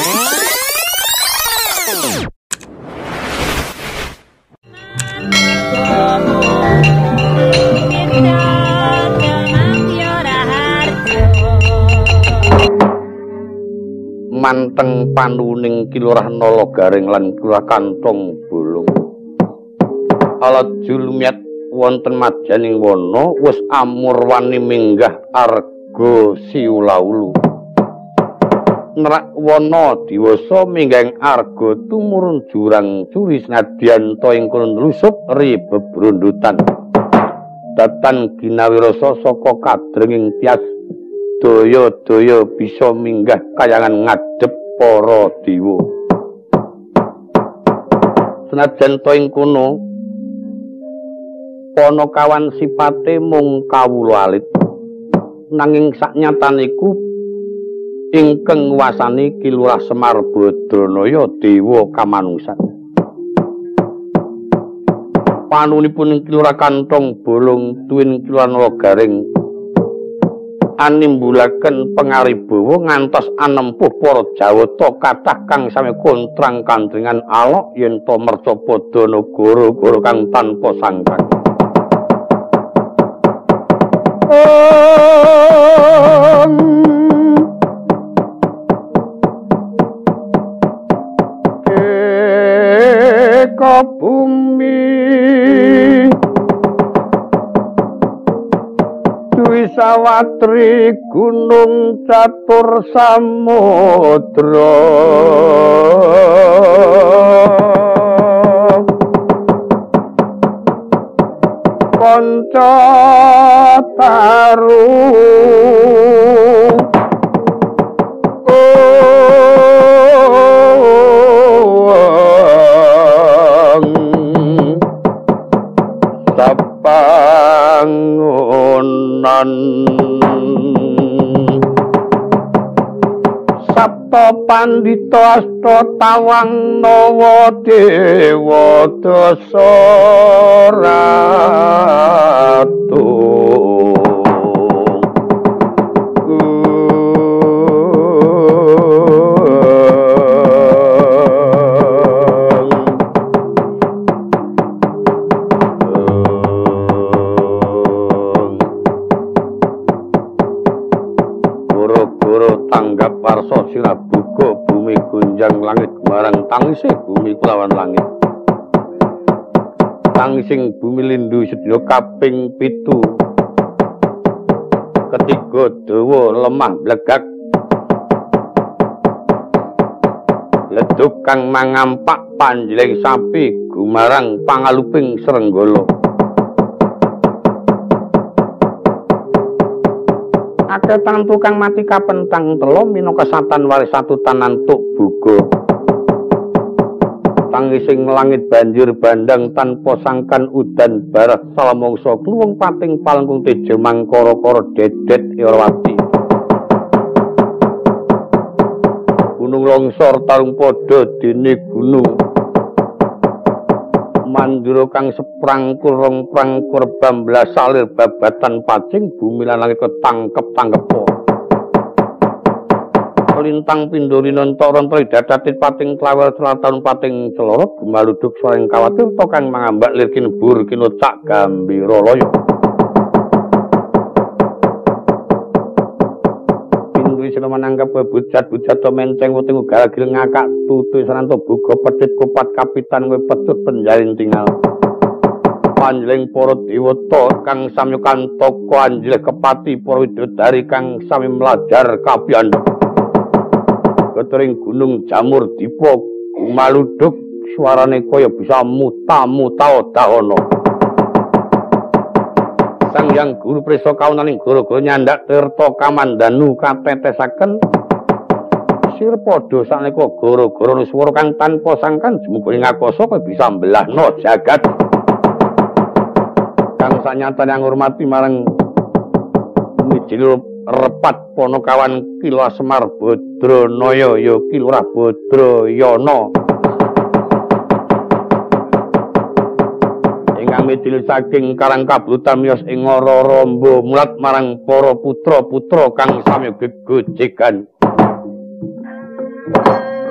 Manteng panuning Kilurah Nalagaring lan Kilurah Kantong Bolong. Ala julmiat wonten majaning wana wis amurwani minggah arga siulaulu. Nerak wana diwasa minggahing arga tumurun jurang curi senadyan ta ing kono nlusup ri bebrundutan. Datan ginawirasa saka kadrenging tias daya-daya bisa minggah kayangan ngadhep para dewa. Senajan to ing kono Panakawan sipate mung kawula alit, nanging saknyataniku ingkang nguwasani Kilurah Semar Badranaya dewa kamanungsan. Panunipun Kilurah Kantong Bolong tuwin Kilurah Nalagaring animbulaken pangaribawa ngantos anempuh para Jawata kathah kang sami kontrang kandringan alok yen to merca padha nagara kang tanpa sangkan. Eka bumi Sawatri gunung catur samudra kanca taru sapangunan Sabta Pandita Asta Tawang Nawa Dewa Dasaratu tanggap warsa sirabuga bumi gunjang langit marang tangise bumi kulawan langit tangising bumi lindu sedya kaping 7 ketiga dawa lemah blegak leduk kang mangampak panjleng sapi gumarang pangaluping srenggala. Akeh tantu kang mati kapentang telo minangka satan waris satu tanantuk buga. Tangising langit banjir bandang tanpa sangkan udan barat salamangsa kluwung pating palengkung tejo mangkara-kara dedet Irawati. Gunung longsor tarung padha dene gunung. Mandura kang seprangkul rong prangkur bamblas salir babatan pacing bumi lan langit ketangkep-tangkepo. Lintang pindorina rontor dadatit pating klawel selatan pating celorot gumaluduk soreng kawatir to kang mangambak lir kinebur kinocak gambira laya. Sira mananggap bujat-bujat to menceng uting ugal-agil ngakak tutu sananto buga pedhit kupat kapitan kowe petut penjalin tinggal. Panjleng para dewata kang sami kantaka anjleh kepati para widodari kang sami mlajar kabiyanda. Ketering gunung jamur dipa gumaluduk suarane kaya bisa muta-muta dahana. Sang Hyang Guru Prisa kaunaning gara-gara nyandak tirta kamandanu katetesaken sir padha sanika gara-gara swara kang tanpa sangkan jumuga ngakasa kowe bisa mbelahno jagat. Kang sanyatane ngurmati marang mijil repat Panakawan Kilurah Semar Badranaya ya Kilurah Badrayana. Midil saking karang kablutan miyos ing ora ramba mulat marang para putra-putra kang sami gegojegan.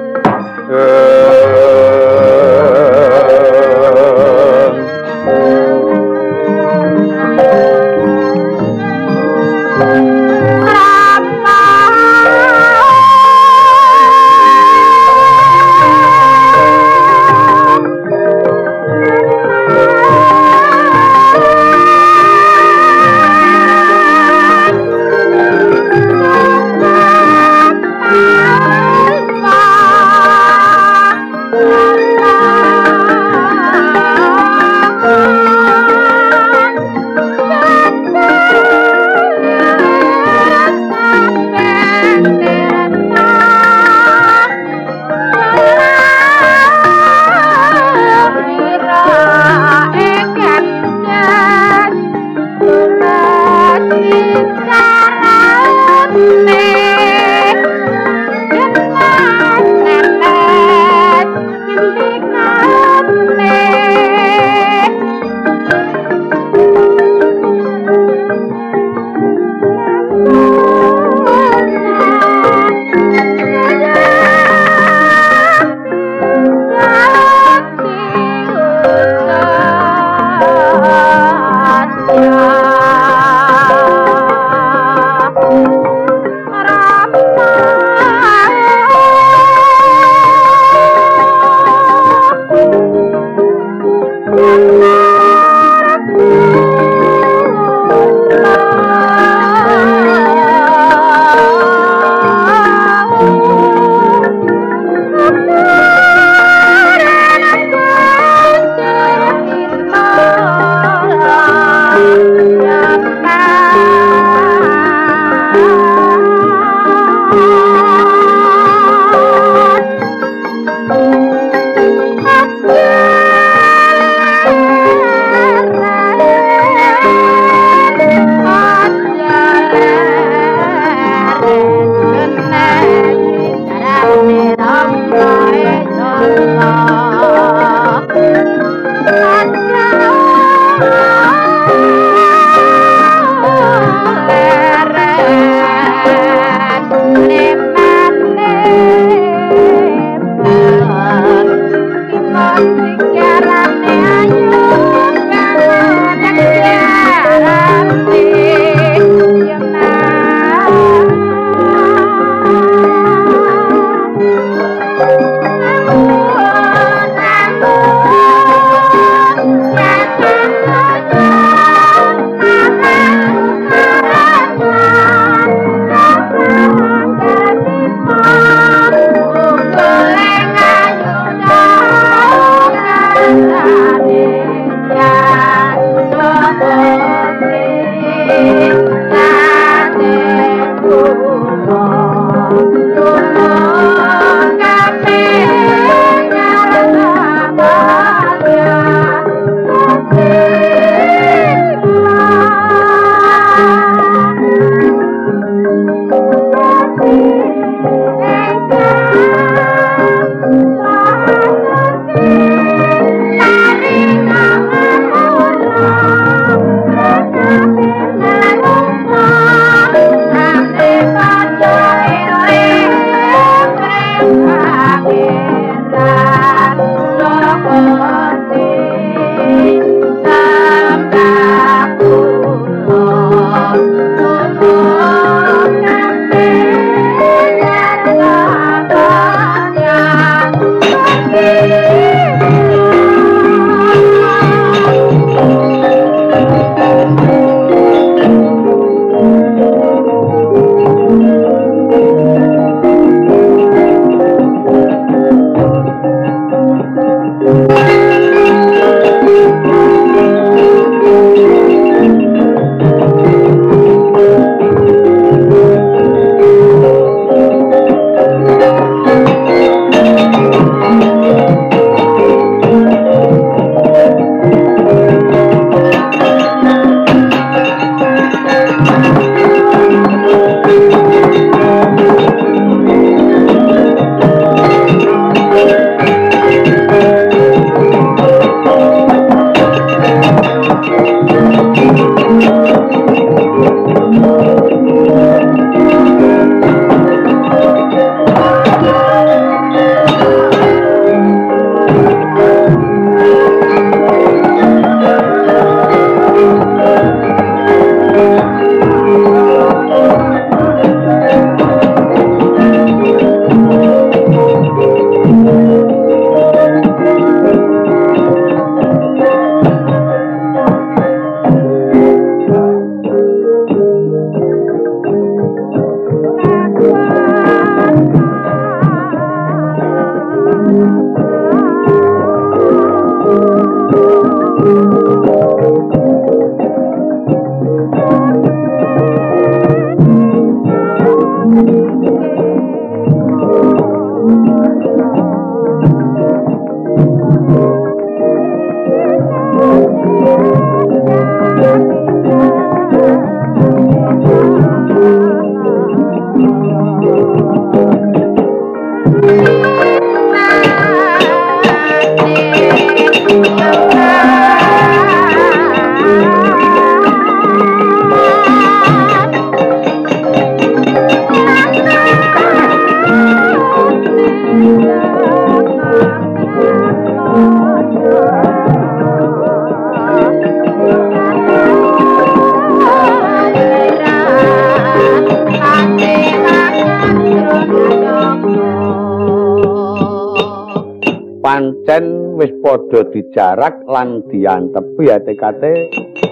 Pancen wis padha dijarak lan diantepi ya tekate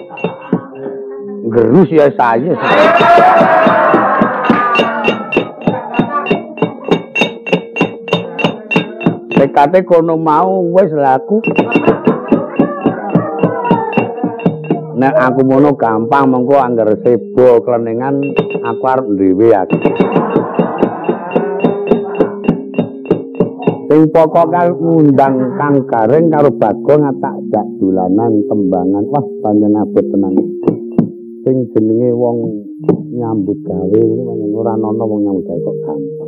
gerus ya saya. Tekate kono mau wis laku. Nek aku mono gampang mengko angger sebo klenengan aku arep dhewe aku. Sing pokok karo ngundang Kang Gareng karo Bagong ngatak jak dolanan tembangan. Wah, pancen abot tenan. Sing jenenge wong nyambut gawe kuwi pancen ora ana wong nyambut gawe kok gampang.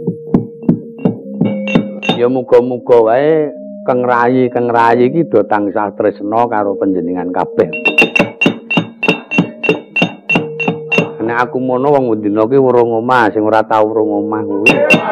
Ya muga-muga wae Kang Rayi iki do tansah tresna karo panjenengan kabeh. Nek aku mono wong dina ki urung omah, sing ora tau urung omah kuwi.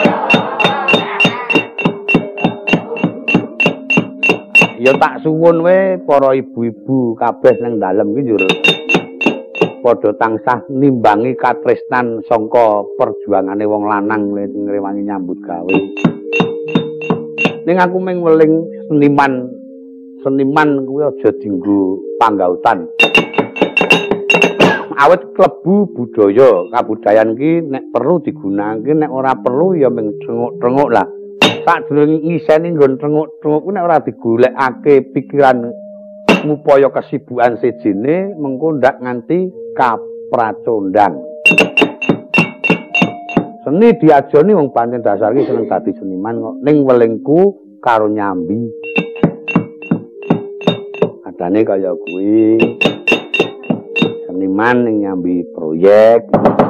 Ya tak suwun we para ibu-ibu kabeh nang dalem iki njur padha tansah nimbangi katresnan sangka perjuangane wong lanang ngrewangi nyambut gawe. Ning aku mung weling seniman kuwi aja dienggo panggautan. Awit klebu budaya, kabudayan ki nek perlu digunakake, nek ora perlu ya mung trenguk-trenguk lah. Sadurunge ngiseni nggon trenguk-trenguk nek ora digolekake pikiran ngupaya kesibukan sejene mengko ndak nganti kapracondang. Seni diajoni wong pancen dasar iki seneng dadi seniman kok ning welingku karo nyambi. Adane kaya kuwi. Seniman ning nyambi proyek.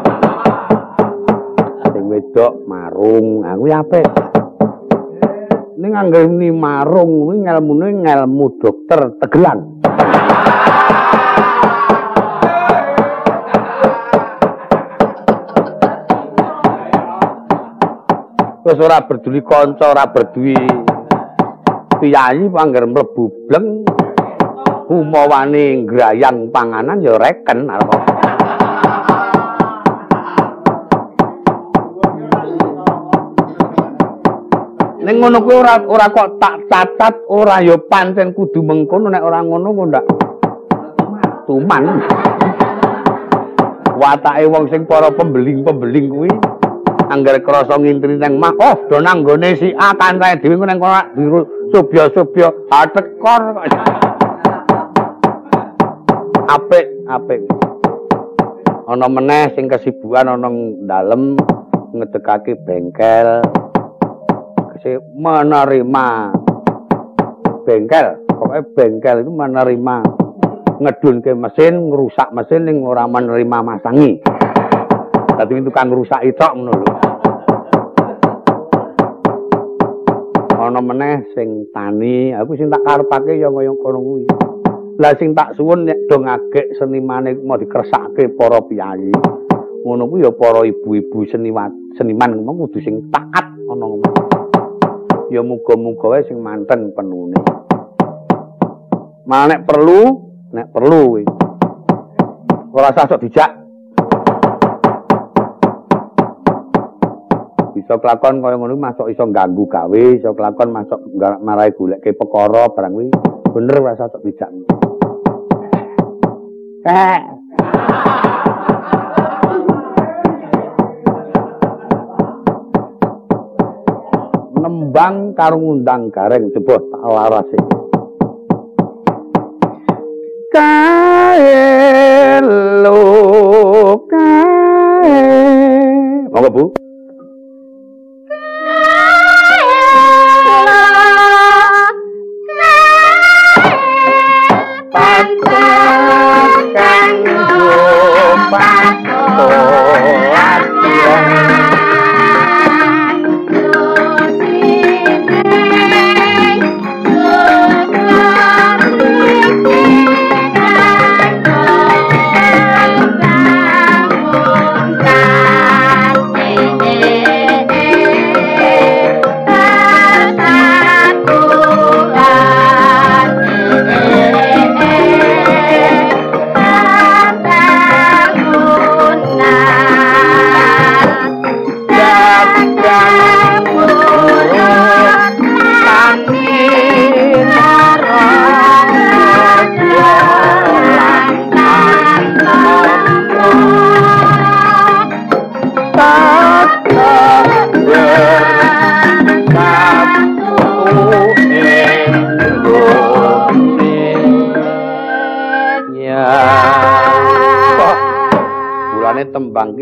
Sing wedok marung, aku apik. Ning anggere marung kuwi ngelmune ngelmu dokter tegelan. Wis ora berduli kanca, ora berduli piyayi angger mlebu bleng umawane ngrayang panganan ya reken arep. Ning ngono kuwi ora kok tak catat, ora ya pancen kudu mengkono nek ora ngono kok ndak tuman. Watake wong sing para pembeling-pembeling kuwi angger krasa ngintri nang mah, oh do nang nggone si A kancae dhewe nang kono biru subya-subya tekor. Apik. Ana meneh sing kesibukan ana dalem ngedekake bengkel. Menerima bengkel, pokoknya bengkel itu menerima ngedunke mesin, ngerusak mesin yang ora menerima masangi. Dadi tukang ngrusak tok ngono lho. Ana meneh sing tani, aku sing tak karepake ya kaya kono kuwi. Lah sing tak suwun nek do ngagek senimane mau dikersake para piyayi. Ngono kuwi ya para ibu-ibu seniman ngomong kudu sing taat ana ngomong. Ya muga-muga wae sing manten penune. Malah nek perlu kuwi. Ora usah sok dijak. Bisa kelakon kaya ngono masuk iso ganggu gawe, iso kelakon masuk marai goleke perkara barang kuwi. Bener ora usah sok dijak. Nembang karo ngundang Gareng coba tak larase. Kae lo kae. Monggo Bu.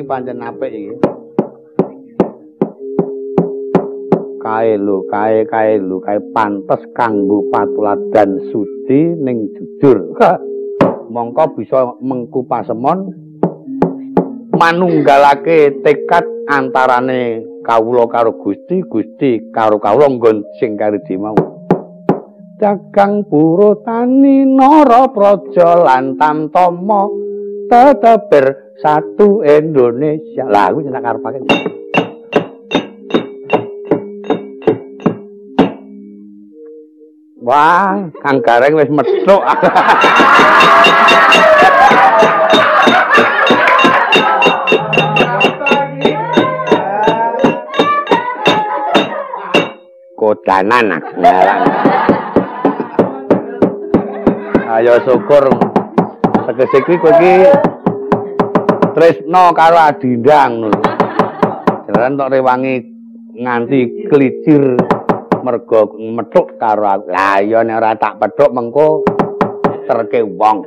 pancen apik iki. Kae pantes kanggo patuladan suci ning jujur. Mongko bisa mengku pasemon manunggalake tekad antarane kawula karo Gusti, Gusti karo kawula nggon sing karidi mau. Dagang Purutani Narapraja lan Tamtama tetep bersatu Indonesia. Lah kuwi nek karepake. Wah, Kang Gareng wis methuk. Kodanan aku. Ayo syukur tegese kuwi kowe iki tresno karo Adindang ngono. Jaran tok rewangi nganti klicir mergo methuk karo aku. Lah iya nek ora tak pethuk mengko terke wong.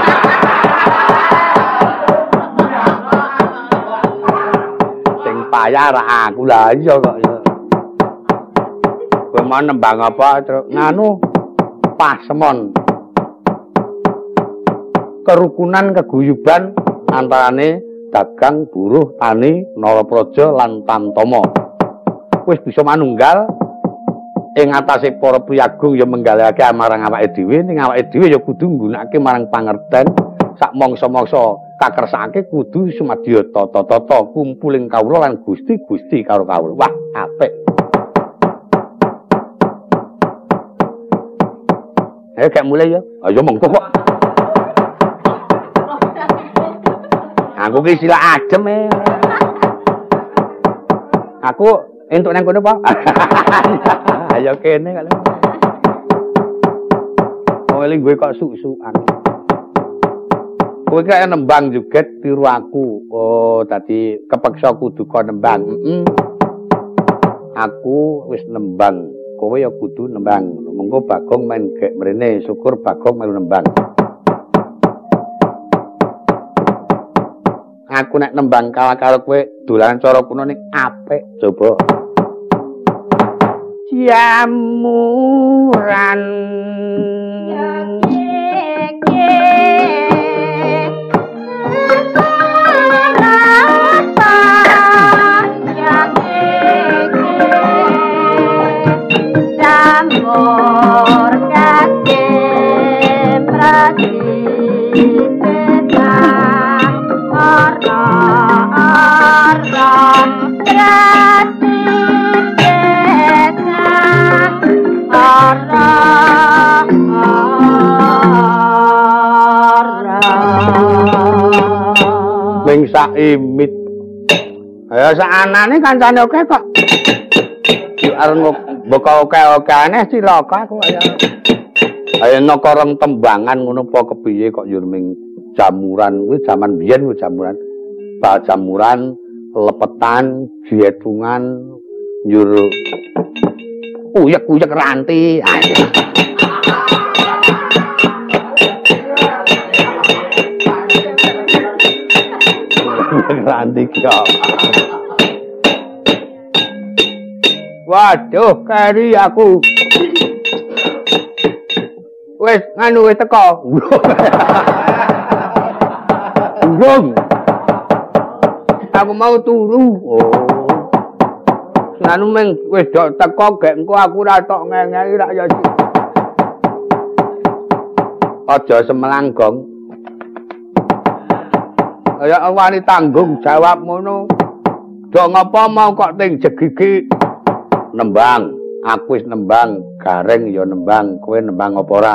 Sing payah ra aku lah iya kok. Kowe mau nembang apa terus nganu pasemon. Kerukunan keguyuban antarane dagang buruh tani Narapraja lan Tamtama. Wis bisa manunggal ing atase para priyagung ya menggalake marang awake dhewe ning awake dhewe ya kudu nggunakake marang pangerten sak mangsa-mangsa kakersake kudu sumadya tata-tata kumpuling kawula lan Gusti karo kawula. Wah, apik. Ayo gak mulai ya. Ayo monggo kok. Aku ki sila adem e. Aku entuk nang kono, Pak. Ayo kene kali. Oh, eling gue kok suk-sukan. Kowe kaya nembang juga tiru aku. Oh, tadi kepeksa kudu kok nembang. Aku wis nembang. Kowe ya kudu nembang. Mengko Bagong main gek mrene, syukur Bagong melu nembang. Aku nek nembang kalah karo kowe dolanan cara kuno ning apik coba. Jamuran Jamur kake prati Wing saimit. Ya saanane kancane oke kok. Yo arep mboko oke-okane cilaka aku kaya. Ayo nokorong tembangan ngono apa kepiye kok yo ming jamuran kuwi jaman biyen kuwi jamuran. Bal jamuran, lepetan, jetungan, njur uyek-uyek ranti. Ranti kok. Waduh, kari aku. Wis nganu wis teko. Urung. Aku mau turu. Oh. Nganu meng wis dok teko gek engko aku ora tok ngengeli rak ya. Aja semelanggong. Kaya wani tanggung jawab ngono. Dok ngapa mau kok ting jegigi nembang. Aku wis nembang, Gareng ya nembang, kowe nembang apa ora?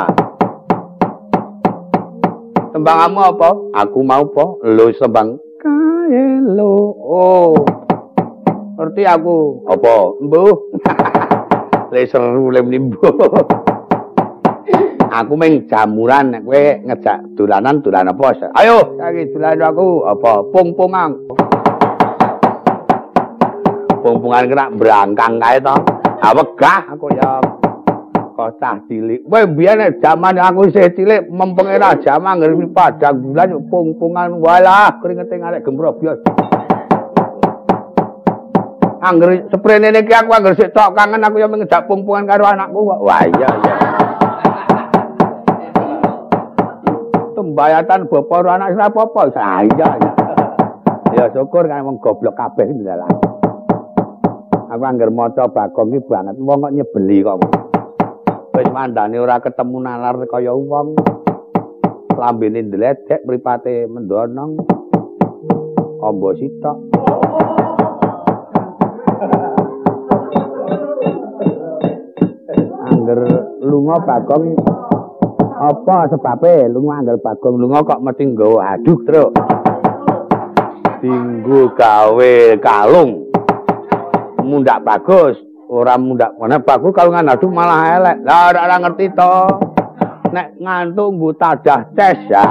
Tembanganmu apa? Aku mau apa? Lho sembang kae lho. Oh. Ngerti aku. Apa? Mbuh. Le seru le mlimbuh. Aku meng jamuran nek kowe ngejak dolanan apa? Ayo, saiki dolan aku apa? Pung-pungan. Pung-pungan kena brangkang kae to. Wegah aku ya kocah cilik. Kowe biyen nek jaman aku isih cilik mempeng era jaman ngerti padang bulan pung-pungan walah keringete ngarek gemrobyos. Angger sprene niki aku angger sik tok kangen aku yo ngejak pungpungan karo anakku kok. Wah iya iya. Tembayatan bapak karo anak ora apa-apa. Ah iya iya. Ya syukur kan wong goblok kabeh ndalah. Aku angger maca Bagong iki banget wong kok nyebeli kok. Wis mandane ora ketemu nalar kaya wong. Lambene ndledek mripate mendonong. Amba sitok. Angger lunga Bagong apa sebabe lunga angger Bagong lunga kok mesti nggawa aduk terus. Dinggo gawe kalung. Mundak bagus, ora mundak mana bagus kalungan aduk malah elek. Lah ora ngerti to. Nek ngantuk mbu tadah tes ya.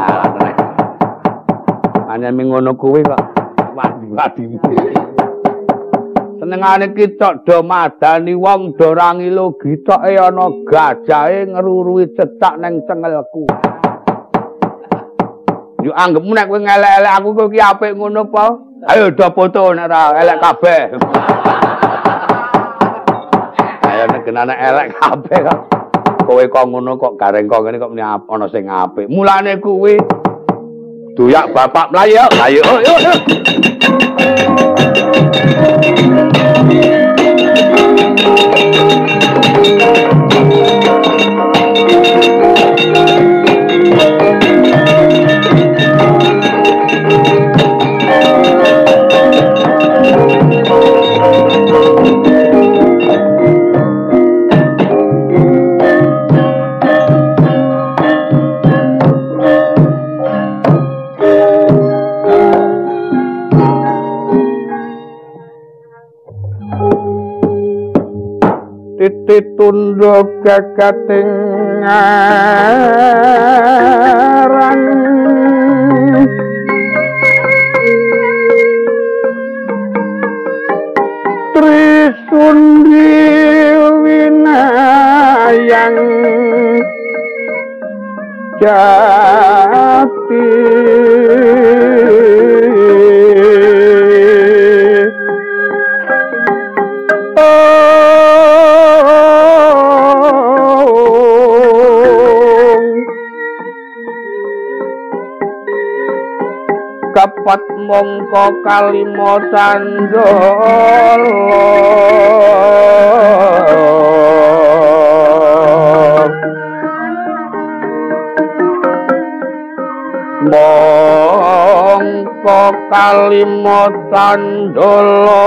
Hanya ngono kuwi kok wadi-wadi. Senengane kita do madani wong do rangilo gitoke ana gajahe ngerurui cetak ning cengelku. Yo anggepmu nek kowe ngelek-elek aku kowe ki apik ngono apa? Ayo do foto nek ora elek kabeh. Ayo nek kenane elek kabeh kok. Kowe kok ngono kok gareng kok ngene kok ana sing apik. Mulane kuwi doyak bapak mlayu. Ayo yo. Titunduk kekating aran Trisundi winayang jati kapat mongko kalimo sandala mongko kalimo sandala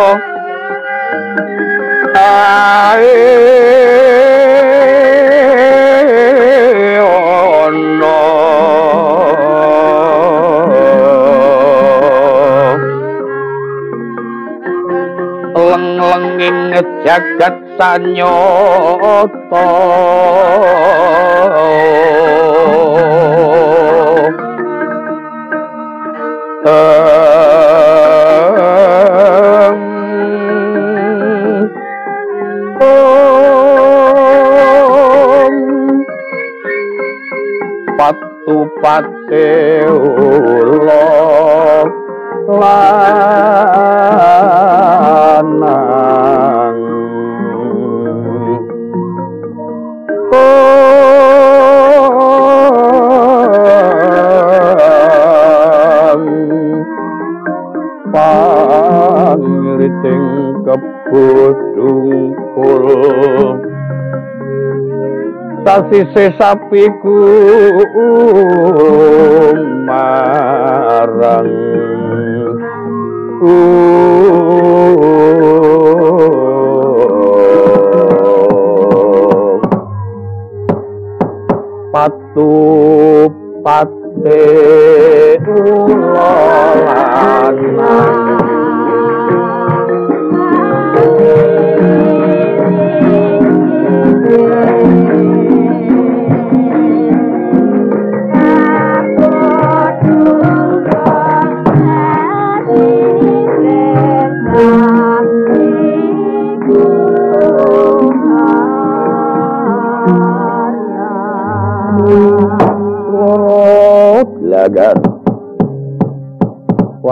ono leng-lenging jagat sanyata patupate ula lanang pangriting kebudungkul sasise sapiku marang patupate lanang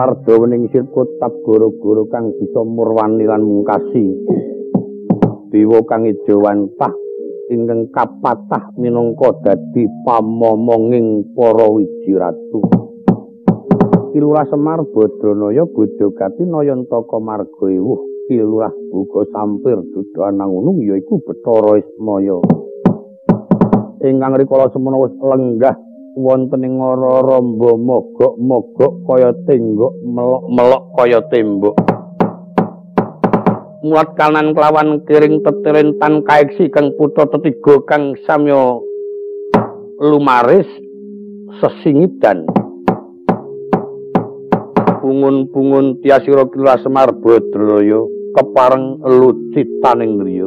warda wening sirku tab goro-goro kang bisa murwani lan mungkasi dewa kang ijo wantah ingkang kapatah minangka dadi pamomonging para wijiratu Kilurah Semar Badranaya Bojogati Nayantaka marga ewuh Kilurah Buka Sampir Duda Anangunung yaiku Bathara Ismaya ingkang rikala semana wis lenggah wonten ing Raramba mogok-mogok kaya tenggok melok-melok kaya tembok muat kanan kelawan kiring tetirintan kaeksi kang putra tetiga kang samya lumaris sesingidan pungun-pungun tiasira Kilurah Semar Badranaya kepareng lucitaning griya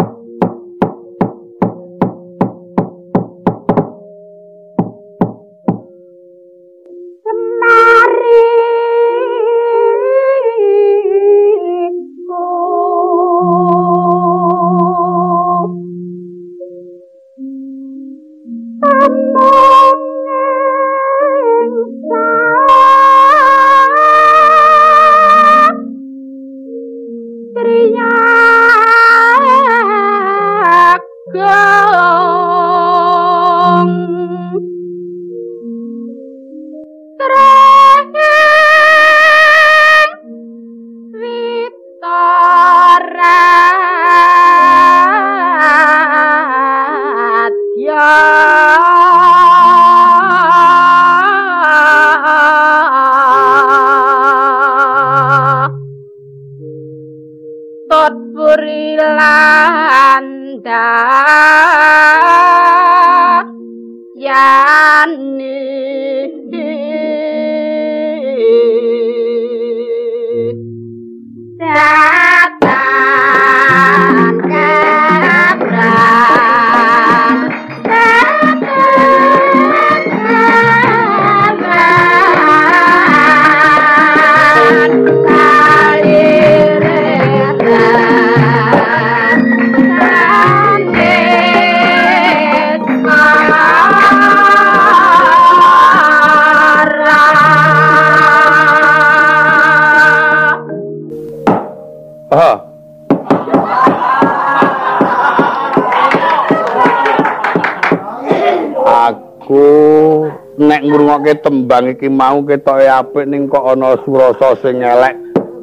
nek ngrungokke tembang iki mau ketoke apik ning kok ana surasa sing elek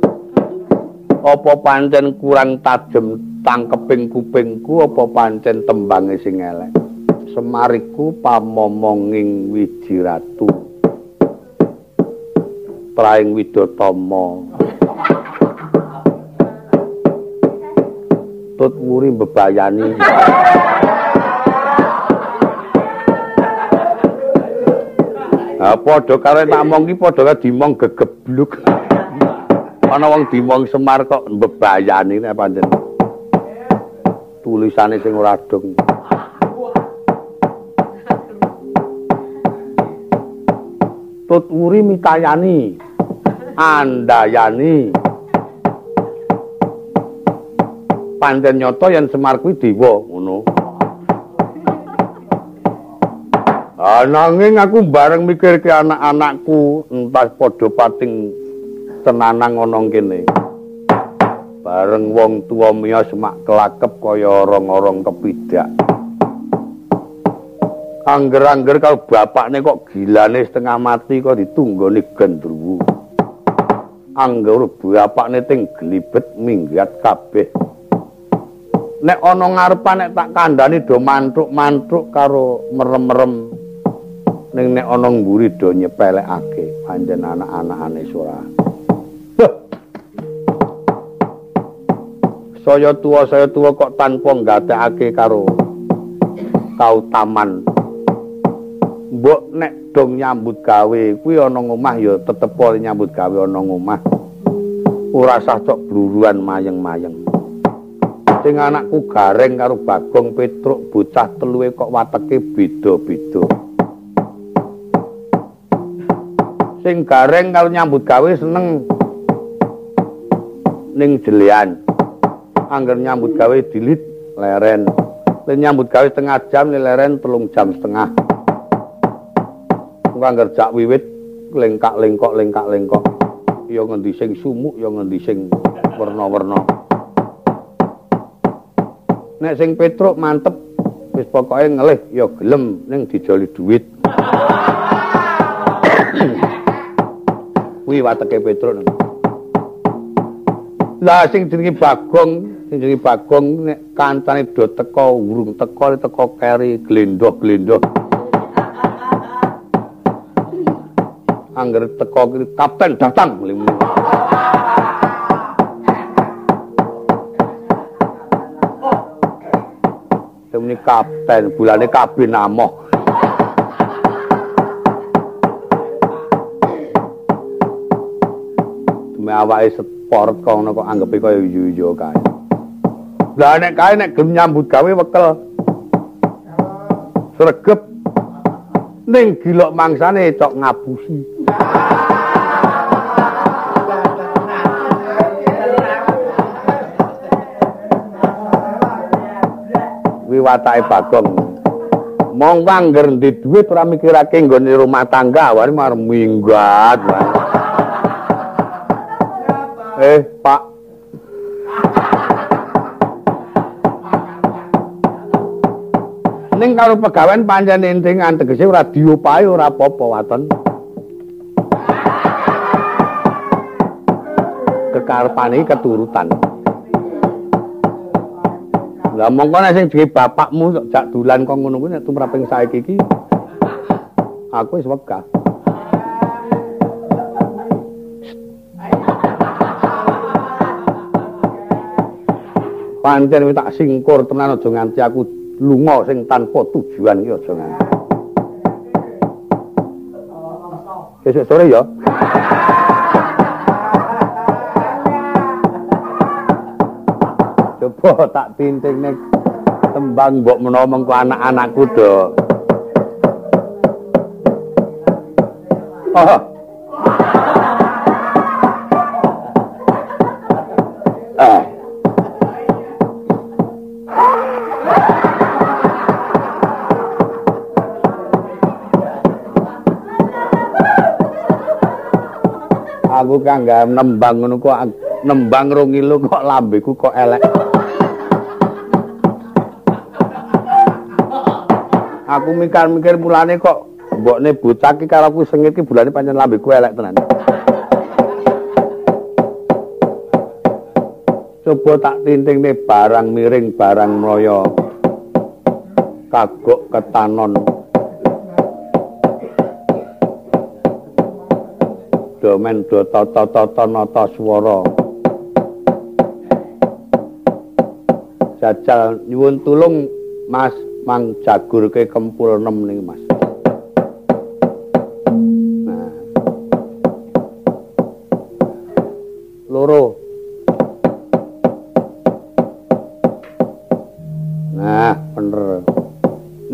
apa pancen kurang tajem tangkeping kupingku apa pancen tembange sing elek Semariku pamomonging wijiratu praing Widatama tut wuri bebayani padha karo tak mong ki padha karo dimong gegebluk. Ana wong dimong Semar kok mbebayani nek pancen. Tulisane sing ora dong. Tutwuri mitayani, andayani. Pancen nyata yen Semar kuwi dewa ngono. Nanging aku bareng mikir ke anak-anakku entah padha pating tenanang ana kene. Bareng wong tuwa miyos semak kelakep kaya orang-orang kepidak. Angger-angger kalau bapakne kok gilane setengah mati kok ditunggoni gendruwo. Angger bapakne ting glibet minggat kabeh. Nek ana ngarepan nek tak kandhani do mantruk-mantruk karo merem-merem. Ning nek ana mburi do nyepelekake pancen anak-anakane ora. Saya tuwa kok tanpa nggatekake karo kautaman. Mbok nek dong nyambut gawe kuwi ana ngomah ya tetep pola nyambut gawe ana ngomah. Ora sah cok bluruan mayeng-mayeng. Sing anakku Gareng karo Bagong Petruk bocah teluwe kok wateke beda-beda. Sing Gareng kalau nyambut gawe seneng ning jelean. Angger nyambut gawe dilit leren. Len nyambut gawe setengah jam leren 3 jam setengah. Angger jak wiwit lengkak-lengkok. ya ngendi sing sumuk ya ngendi sing werna-werna. Nek sing Petruk mantep wis pokoke ngelih ya gelem ning dijoli dhuwit. Kuwi wateke Petruk. Lah sing jenenge Bagong nek kancane do teka urung teka keri glendoh-glendoh. Angger teka kiri kapten datang. Ini kapten, bulane kabin amoh. Demi awake sport kono kok anggepe kaya yuyu kae. Lah nek kae nek gelem nyambut gawe wekel. Sregep ning gilok mangsane cok ngabusi. Watake Bagong mong wangger ndek dhuwit ora mikirake nggone rumah tangga awake marep minggat wae. Pak ning karo pegawean pancen entingan tegese ora diopahi ora apa-apa waton kekarepane keturutan. Lah mongko nek sing dhewe bapakmu jak dolan kok ngono kuwi nek tumraping saiki iki aku wis wegah. Pancen wis tak singkur tenan aja nganti aku lunga sing tanpa tujuan iki aja nganti. Besok sore ya. Coba tak tinting nek tembang mbok menawa mengko anak-anakku do. Oh. Aku kanggo nembang ngono kok nembang rong ilu kok lambeku kok elek. Aku mikir-mikir mulane kok mbokne bocah iki karo aku sengit iki bulane pancen lambeku elek tenan. Coba tak tintingne barang miring barang mloya. Kagok ketanon. Domen do tata nata swara. Jajal nyuwun tulung Mas Mang jagurke kempul 6 niki Mas. Nah. Loro. Nah, bener. 5.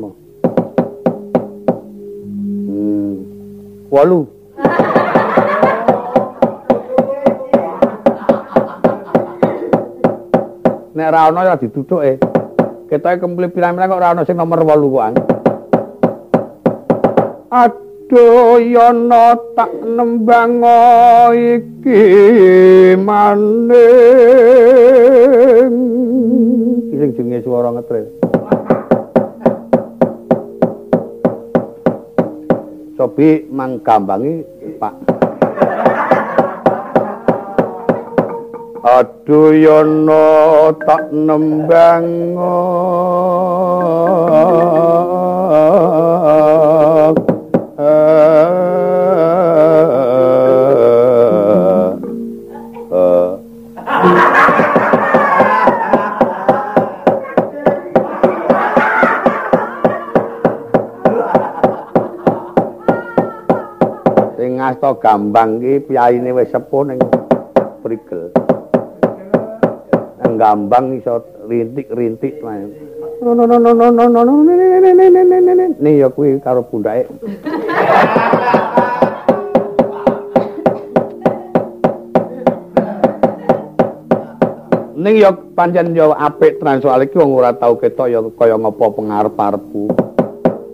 8. Nek ra ono ya ditutuke. Ketoke kempli pirang-pirang kok ora ono sing nomor 8 kokan. Aduh yana tak nembang iki maning. Sing jenenge swara ngetril. Cobi mang gambangi Pak. Aduh yana tak nembang sing ngasta gambang iki piyaine wis sepuh ning prigel. Gambang iso rintik-rintik wae. Nih ya kuwi karo bundake. Ning ya pancen ya apik tenan soal iki wong ora tau ketok ya kaya ngapa pengarep-arepku.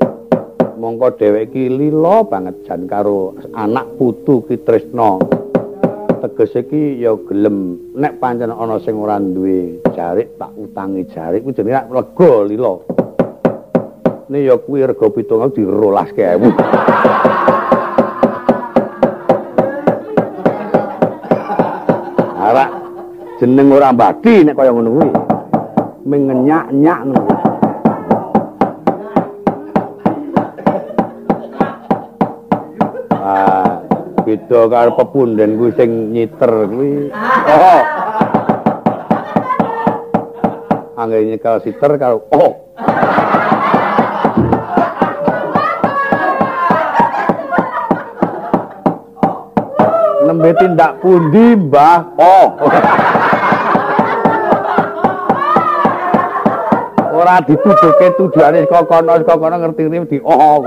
Mongko dheweke iki lila banget jan karo anak putu ki tresna tegese iki ya gelem nek pancen ana sing ora duwe jarik tak utangi jarik kuwi jenenge lega lila. Ne ya kuwi rega 7.000 dirolaske. Ora jeneng ora mbadi nek kaya ngono kuwi. Mengenyak-nyak ngono. Beda karo pepunden kuwi sing nyiter kuwi. Oh. Angger nyekel siter karo oh. Nembe tindak pundi, Mbah? Oh. Ora dituduhke tujuane saka kono ngerti-ngerti di oh.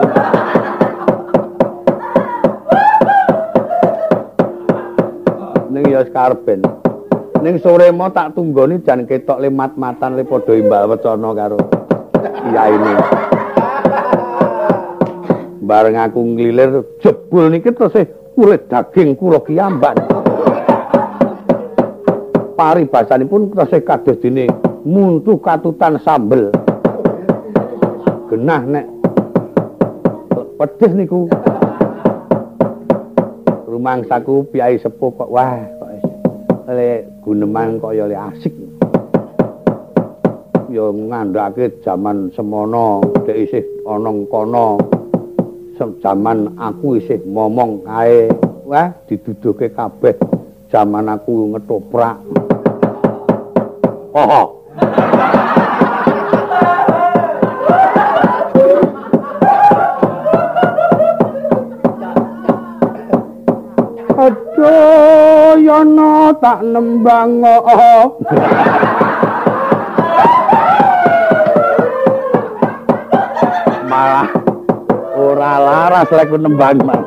Ning ya karben. Ning sore mo tak tunggoni jan ketok le mat-matan le padha imbal wecana karo kiyaine. Bareng aku nglilir jebul niki terus kulit daging kula kiamban. Paribasanipun terus kados dene muntu katutan sambel. Genah nek pedes niku. Rumangsaku piyai sepuh kok wah kok le guneman kok ya le asik. Ya ngandhake jaman semono dek isih ana kono. Jaman aku isih momong kae. Wah diduduhke kabeh jaman aku ngetoprak. Oh. Aduh, yono tak nembang oh. Malah ora laras lek nembang mah.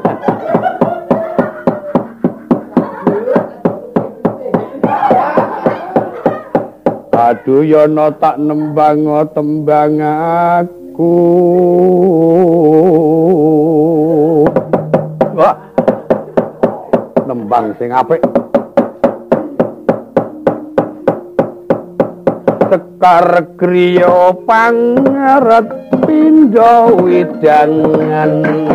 Aduh, yono tak nembang tembang aku. Wah. Nembang sing apik. Sekar griya pangaret pindha widangan.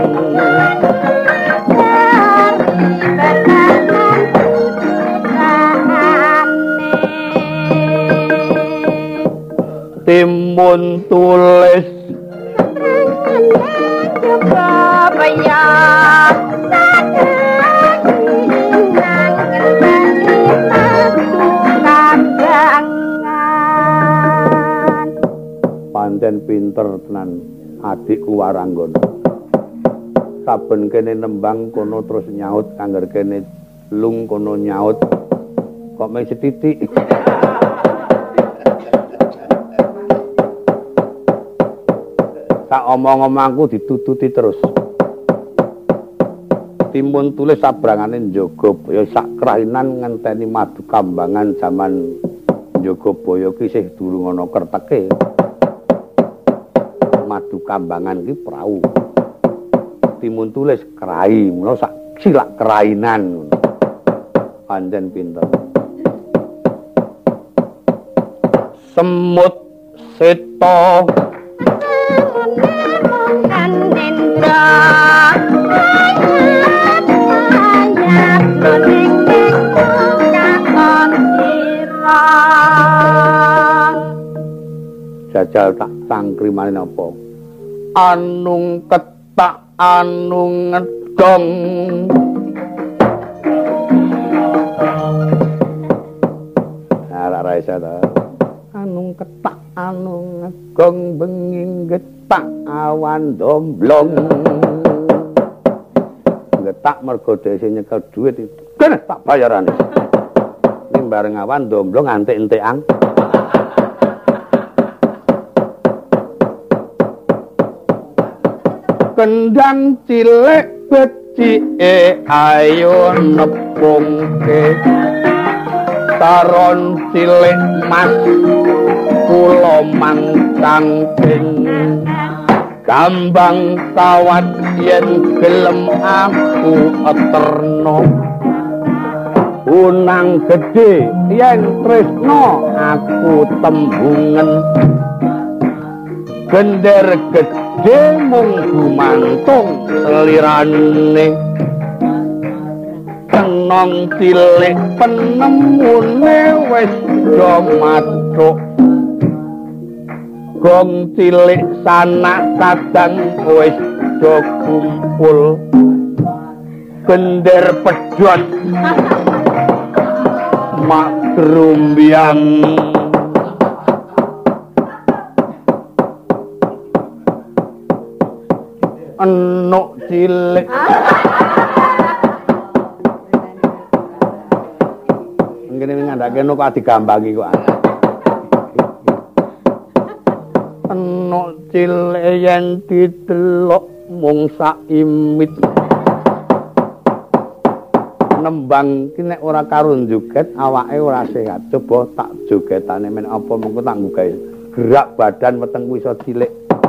Timun tulis Surabaya. Pancen pinter tenan adikku Waranggon. Saben kene nembang kono terus nyaut, angger kene lung kono nyaut. Kok mung setitik. Sak omong-omongku ditututi terus. Timun tulis sabrangane Jogabaya sak krainan ngenteni madu kambangan jaman Jogabaya ki isih durung ana kerteke. Madu kambangan ki prau. Timun tulis krai, mula sak silak krainan. Pancen pinter. Semut seta jajal tak tangkrimane napa anung ketak anung ngedong ora isa ta anung ketak anung ngegong bengi getak awan domblong getak mergo dhewe nyekel dhuwit kene tak bayarane ning bareng awan domblong antik-entekan. Kendang cilik becike ayo nepungke taron cilik mas kula mangkang ping gambang kawat yen gelem aku eterno unang gedhe yen tresna aku tembungen gender gedhe mung gumantung selirane tenong cilik penemune wis do mathuk gong cilik sanak kadang wis do kumpul gender pedhot mak grumbyang enuk cilik ngene ngandhake enuk kok digambangi kok enuk cilik yen didelok mung saimit nembang ki nek ora karo joget awake ora sehat. Coba tak jogetane men apa mengko tak nggawe gerak badan wetengku iso cilik.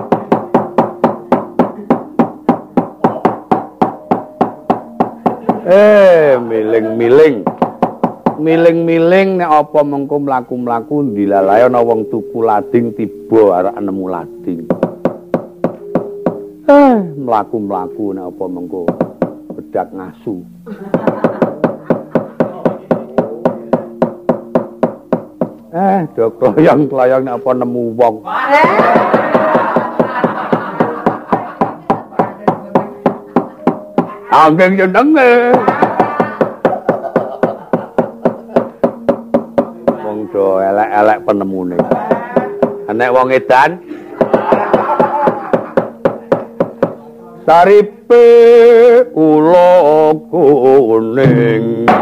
Miling-miling. Miling-miling nek apa mengko mlaku-mlaku ndilalae ana wong tuku lading tiba arek nemu lading. Mlaku-mlaku nek apa mengko bedak ngasu. Do kloyong-kloyong nek apa nemu wong. Anggeng jenenge. Wong do elek-elek penemune. Nek wong edan saripe ula kuning.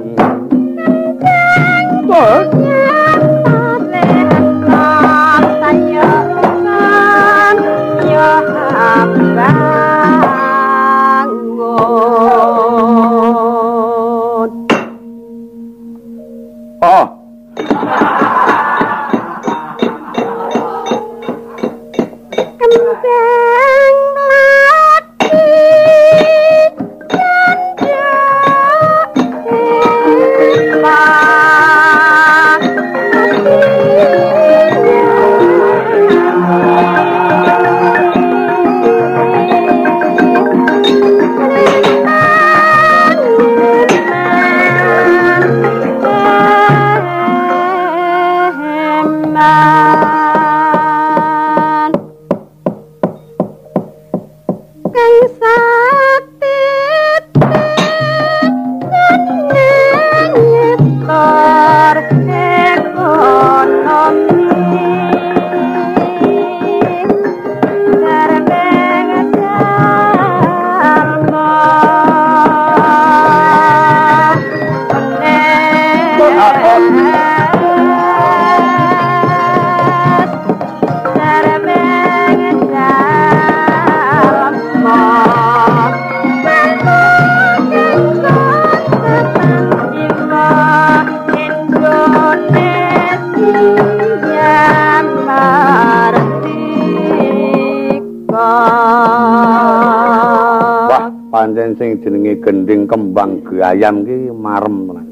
Pancen sing jenenge gending kembang gayam ki marem tenan.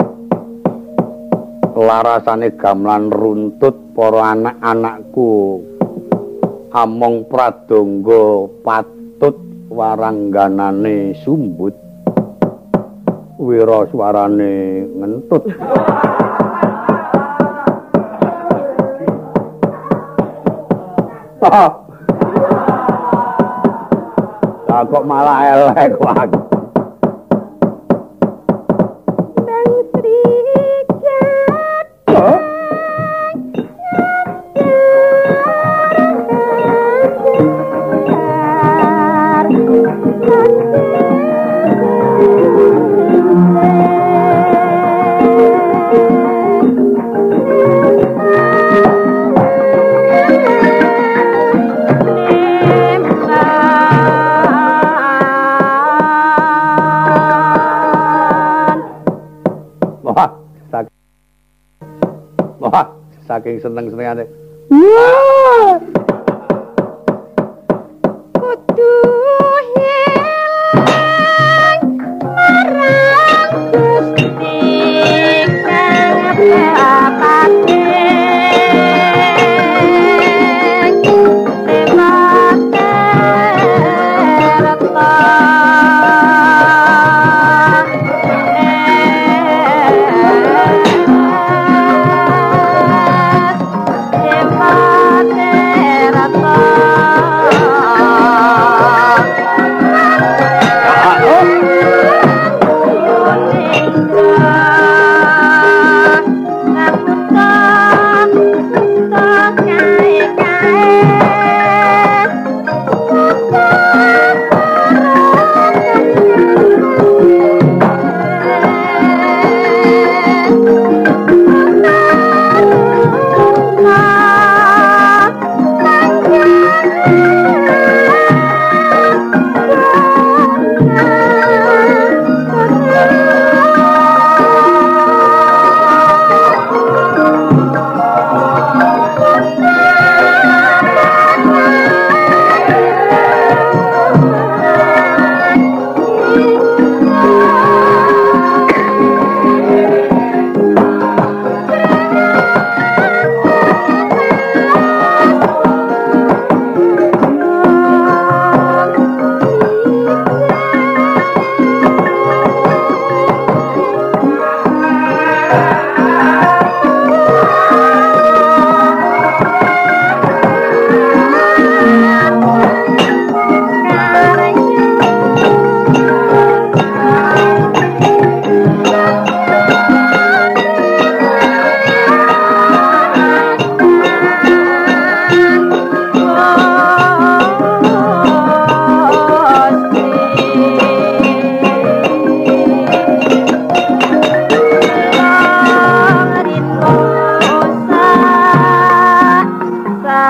Larasane gamelan runtut para anak-anakku among pradonga patut warangganane sumbut wira suarane ngentut. Kok malah elek wae. Saking seneng-senengane. Kudu hilang marang Gusti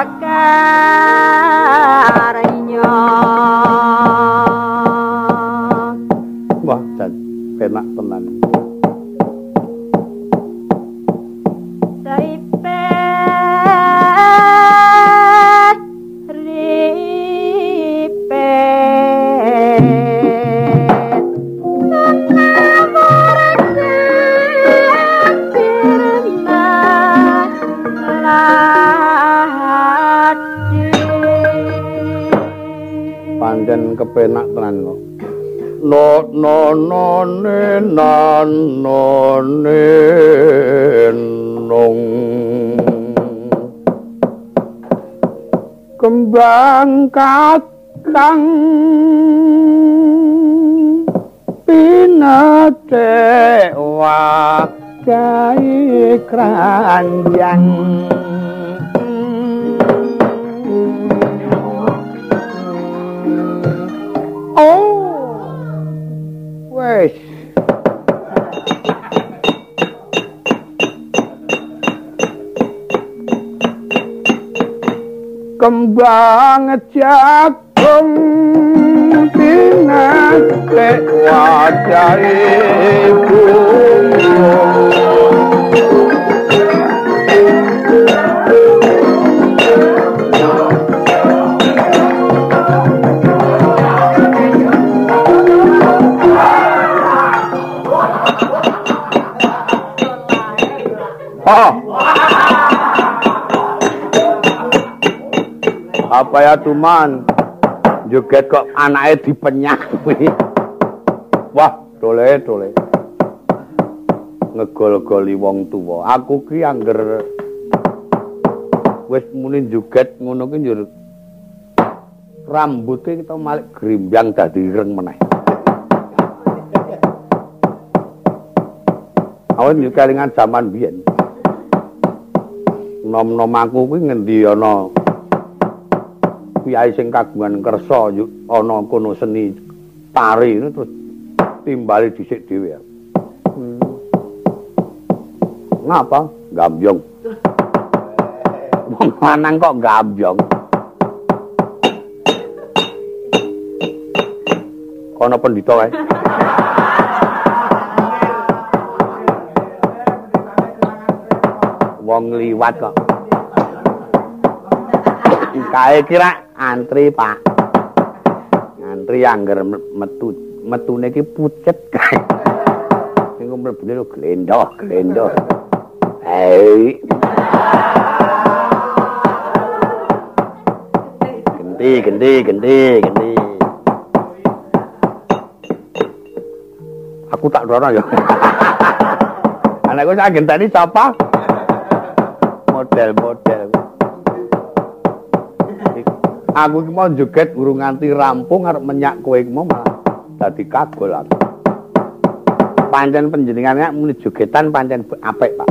karya. Wah, jan penak tenan. Saipe ripe pancen kepenak tenan kok. No no no ne nan no ne nong kembang katang pinate wakai keranjang. Oh, wes. Kembang jagung pinate wajahe oh. Apa ya cuman joget kok anake dipenyah kuwi. Wah, dole. Ngegol-goli wong tuwa. Aku ki angger wis muni joget ngono ki njur rambuté kita malik grimbyang dadi ireng meneh. Awan yo kelingan jaman biyen. Nom-nom aku kuwi ngendi ana piyai sing kagungan kersa ana kono seni tari terus timbali dhisik dhewe. Ngapa? Gambyong. Wong lanang kok gambyong. Kono pendhita wae. Wong liwat kok. Kae kira antri, Pak. Antri angger metune ki pucet kae. Sing mlebune lho glendo. Hei. Ganti. Aku tak rono ya. Anakku sak genteni sapa? Model. Aku iki mau joget urung nganti rampung arep menyak kowe iki mau malah dadi kagol aku. Pancen panjenengan muni jogetan pancen apik, Pak.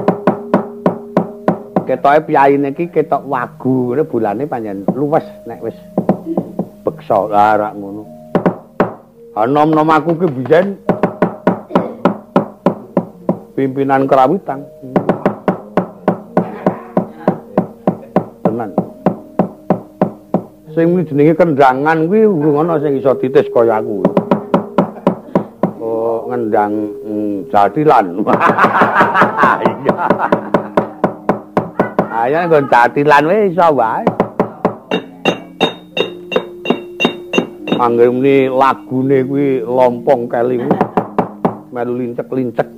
Ketoke piyaine iki ketok wagu, ngene bulane pancen luwes nek wis beksa rak ngono. Nom-nom aku ki biyen pimpinan kerawitan. Tenan. Sing jenenge kendangan kuwi urung ana sing iso titis kaya aku. Oh, ngendang jatilan. Iya. Ayo nggon jatilan wis iso wae. Angger muni lagune kuwi lompong keli kuwi. Melu lincek-lincek.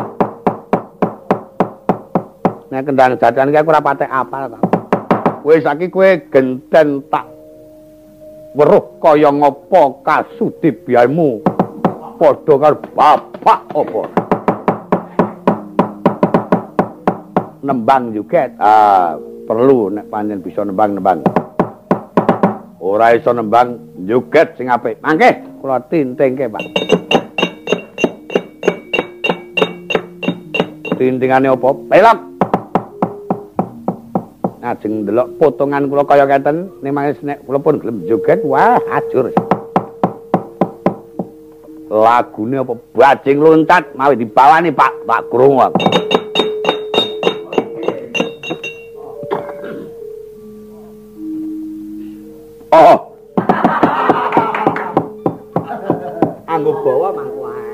Nek kendang jatilan iki aku ora patek apal ta. Wis saiki kowe genten tak weruh kaya ngapa kasudibyemu padha karo bapak apa nembang joget perlu nek pancen bisa nembang ora iso nembang joget sing apik mangke kula tintingke Pak tintingane apa pelok ajeng ndelok potongan kula kaya keten nek nek kula pun gelem joget wah ajur lagune apa bajing loncat mawi dibawani Pak krungu aku Oh. Anggo bawa mangko ae.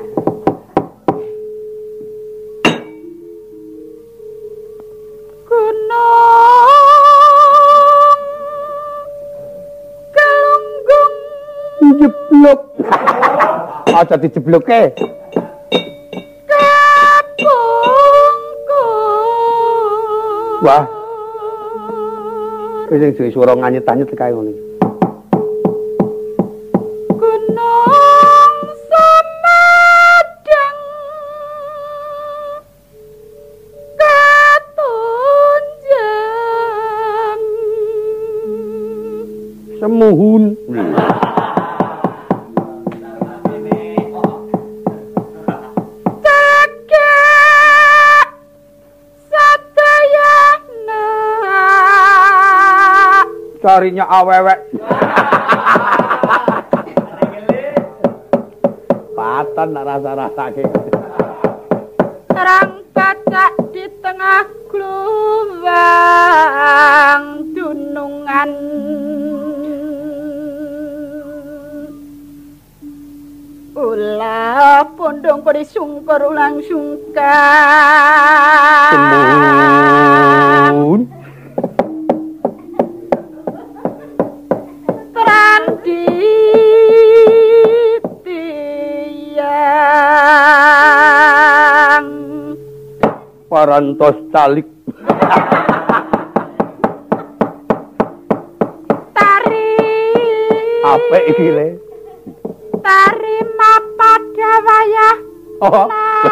Gunung Galunggung Jeblok. Aja dijebloke. Kabungku. Wah. Sing duwe swara nganyet-anyet kae ngene. Gunung Samadang Katunjang Semuhun. Cakek Satayana Carinya awewek. Patan nak rasa-rasake. terang pacak di tengah gelombang dunungan ulah pondong padi sungkur ulang sungkan Semun. terandi tiang Parantos calik. tari Apik iki le. tari mapada wayah Oh.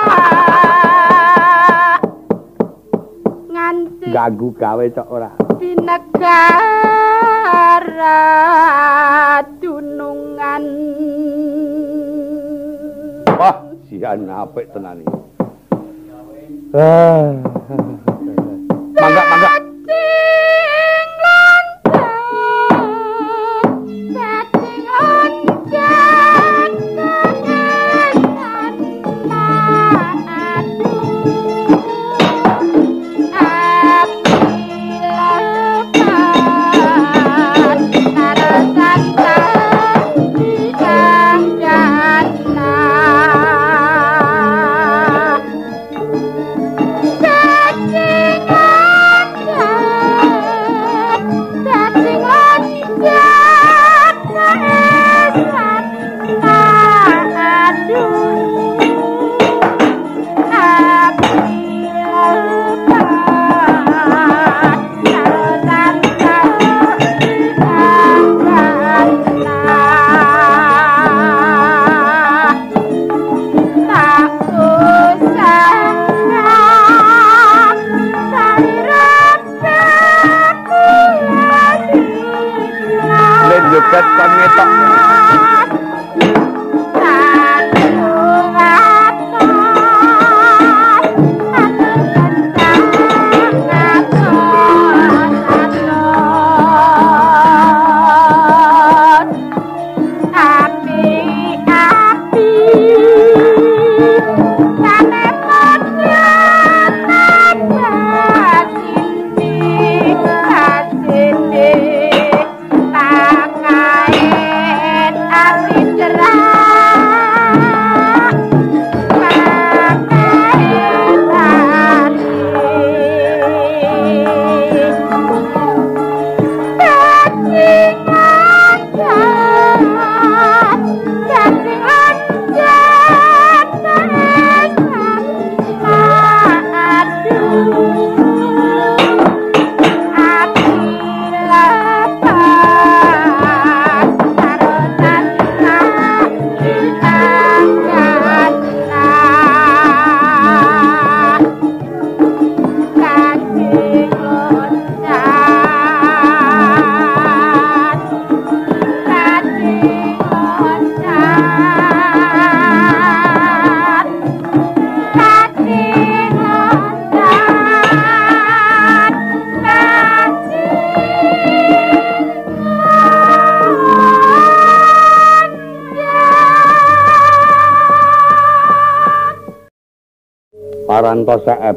nganti Ganggu gawe cok ora. di negara dunungan Wah, sian apik tenan iki. Ah. Mangga. Cacing lonceng, joget kon ngetok. Parantos CF.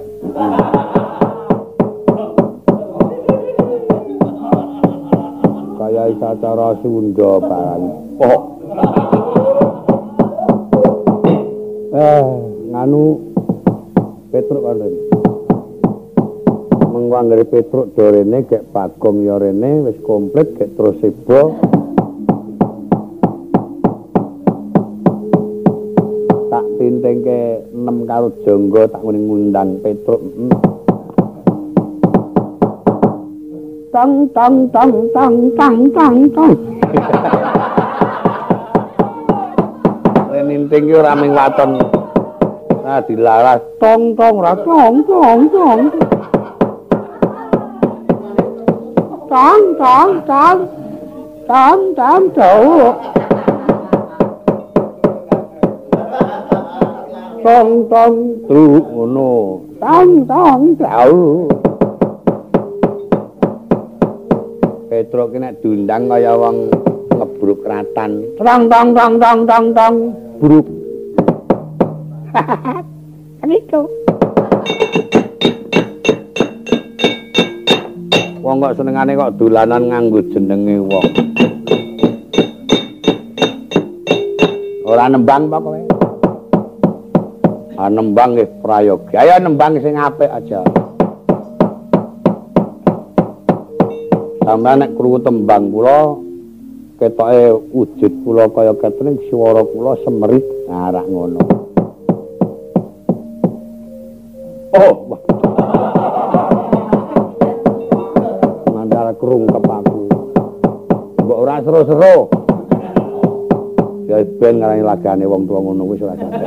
kaya sacara Sunda barang. Oh. Nganu Petruk kan rene. Mengwanggere Petruk do rene gek Bagong ya rene wis komplit gek terus sebo. Tak tintengke 6 karo Jonggo tak ngundang Petruk. Tang tang tang tang tang tang tang. Ninting ki ora ming waton. Nah dilaras tong tong ra tong tong tong. Tang tang tang. Tang tang tong. Tong tong tru ngono. Tang tang tong. Petruk ki nek diundang kaya wong ngebruk ratan. Tang tang tang tang tang tang. Bruk. Itu. Wong kok senengane kok dolanan nganggo jenenge wong. Ora nembang pokoke. Nembang nggih prayoga. Ayo nembang sing apik aja. Sampeyan nek krungu tembang kula ketoke wujud kula kaya ketring swara kula semerit arak ngono. Oh. Mandar krungkep aku. Mbok ora seru-seru. Ya ben ngarani lagane wong tuwa ngono wis ora sampe.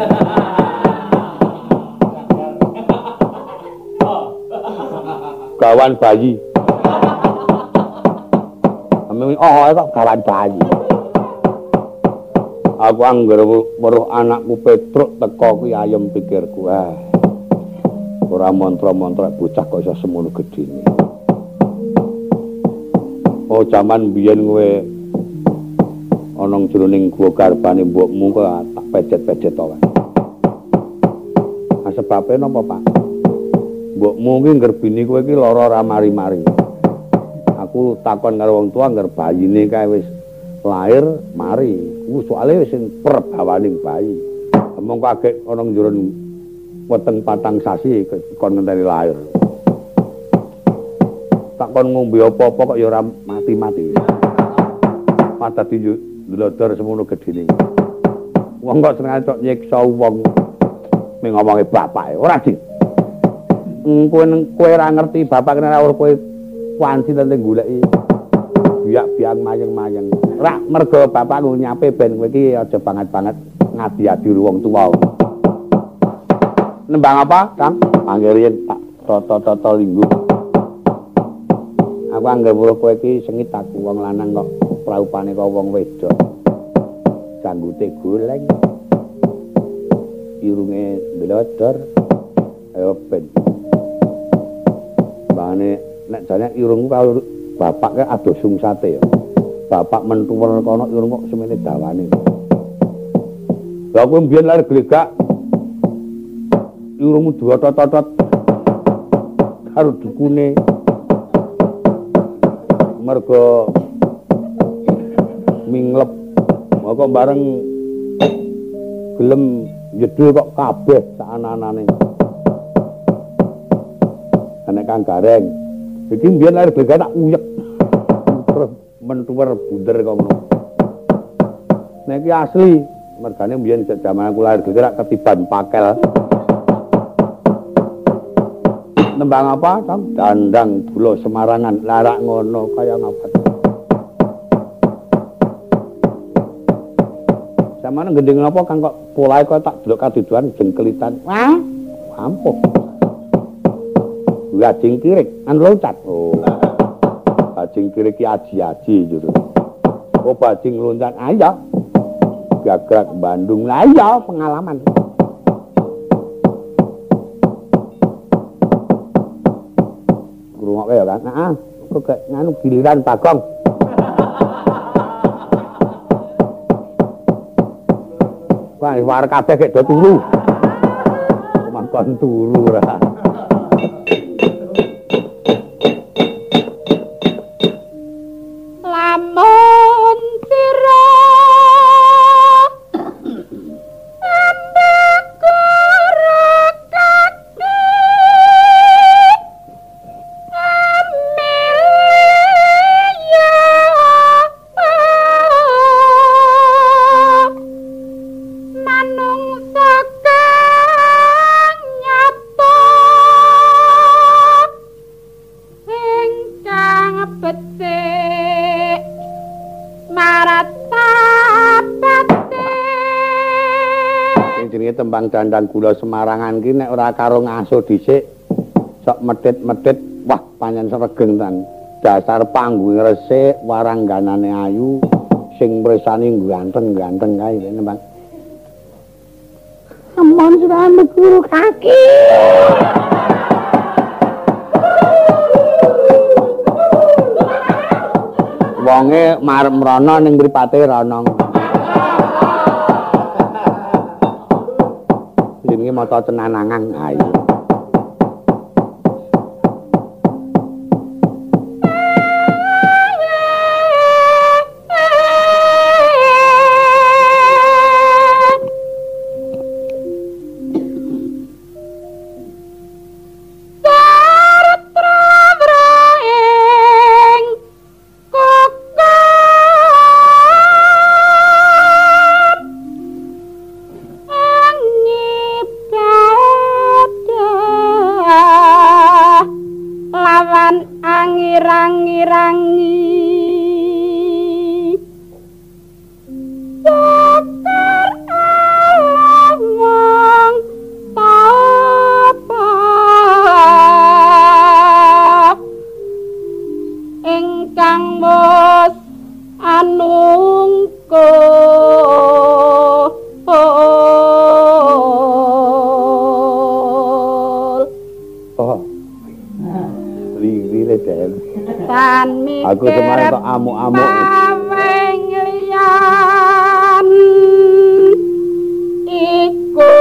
Kawan bayi. Kok kawan bayi. Aku anggar weruh anakku Petruk teko kuwi ayem pikirku. Ora mantra-mantra bocah kok iso semono gedene. Oh jaman biyen kowe ana jroning gua garbane mbokmu kok tak pecet-pecet to wae. Sebabe napa, Pak? Mbokmu ki ngerbini kowe iki lara ora mari-mari. Aku takon karo wong tua ngger bayine kae wis lahir mari. Ku soalé wis perbawaning bayi. Mongko agek ana njero weteng 4 sasi kon ngenteni lahir. Tak kon ngombe apa-apa kok ya ora mati-mati. Padha dilodor semono gedene. Wong kok senengane tok nyiksa wong ning ngomonge bapake. Ora Dik. Kowe ora ngerti bapak kena ora kowe wanci tente goleki biak-biak mayeng-mayeng. Rak mergo bapakku nyape ben kowe iki aja banget-banget ngadi-adi wong tuwa. Nembang apa, Kang? Mangke riyen tak toto-toto linggu. Aku anggere weruh kowe iki sengit aku wong lanang kok praupane kok wong wedok. Janggute goleng. Irunge blodor. Ayo ben. Bane nek jane irungku karo bapak ke adoh sungsate ya. Bapak mentuwer kono irung kok semene dawane. Lah kowe mbiyen lahir glegak irungmu diotot-otot karo dukune. Mergo minglep moko bareng gelem jedul kok kabeh sak ana-anane. Nek Kang Gareng iki mbiyen lahir glegak tak uyek. Terus mentuwer bunder kok ngono. Nek iki asli, mergane mbiyen jaman aku lahir glegak ketiban pakel. Nembang apa, Kang? Dandang Bulo Semarangan, larak ngono kaya ngapa. Samane gendeng apa Kang kok polahe kok tak delok kaduduan jengkelitan. Wah, ampuh. Bajing kirik, an loncat. Oh. Bajing kirik ki aji-aji jero. Oh, bajing loncat. Ayo. Gagrak Bandung. Lah iya pengalaman. Ngrungokke ya, Kang. Heeh. Kok nganu giliran Bagong. Wah, war kabeh gek do turu. Mangkon turu ra. lamun sira tembang dandang gula Semarangan ki nek ora karo ngaso dhisik sok medhit-medhit wah pancen sregeng tan dasar panggung resik warangganane ayu sing mresani ganteng-ganteng kae nembang ampun sudah guru kaki wonge marep mrono ning mripate rono jenenge maca cenanangan ayo aku kemarin kok amuk-amuk liyan iku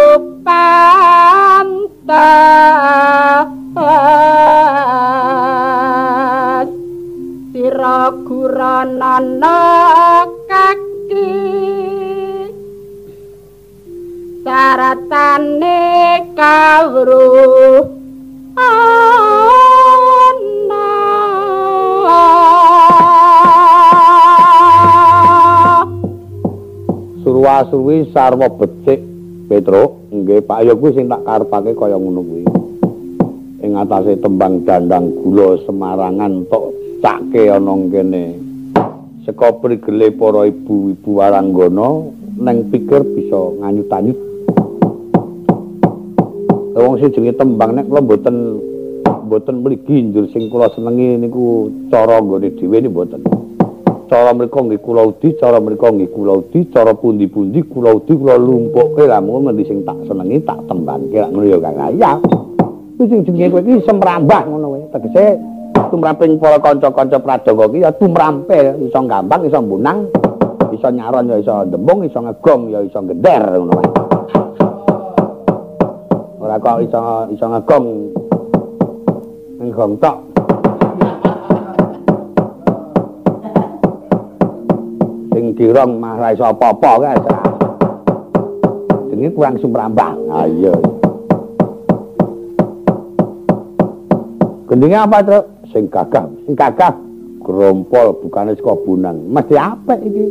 pantas sira guranana kaki saratane kawruh Surwa-surwi sarwa becik Petro nggih Pak ya kuwi sing tak karepake kaya ngono kuwi ing atase tembang dandang gula Semarangan tok cake ana kene saka prigele para ibu-ibu waranggana neng pikir bisa nganyut-anyut wong sing jenenge tembang nek kula mboten mligi njur sing kula senengi niku cara nggone dhewe niku mboten cara mriko nggih kula udi, cara mriko nggih kula udi, cara pundi-pundi kula udi kula lumpukke lah mung ngendi sing tak senengi tak tembangke lak ngono ya Kang. Ya. Kuwi sing jenenge kowe iki semrambah ngono wae. Tegese tumraping para kanca-kanca pradonga iki ya tumrampe, iso gampang, iso mbunang, iso nyaron ya iso ndembung, iso ngegong ya iso gender ngono wae. Ora kok iso ngegong ngegong tok. Sing dirong mah ra iso apa-apa kae. Jenenge kurang sumrambah. Ha iya. Gendinge apa, Truk? Sing gagah grompol bukane saka Bunang. Mesti apik iki.